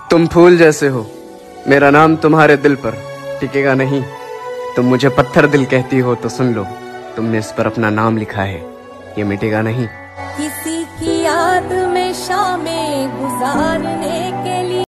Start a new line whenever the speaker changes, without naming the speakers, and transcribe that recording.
तुम फूल जैसे हो, मेरा नाम तुम्हारे दिल पर टिकेगा नहीं। तुम मुझे पत्थर दिल कहती हो तो सुन लो, तुमने इस पर अपना नाम लिखा है, ये मिटेगा नहीं।
किसी की याद